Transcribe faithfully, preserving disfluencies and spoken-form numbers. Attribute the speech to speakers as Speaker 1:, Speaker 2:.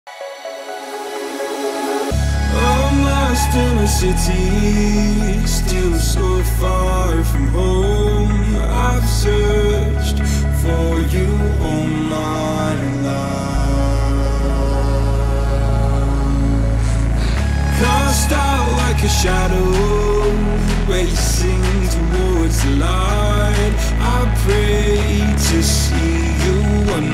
Speaker 1: I'm lost in a city, still so far from home. I've searched for you all my life. Cast out like a shadow, racing towards the light. I pray to see you one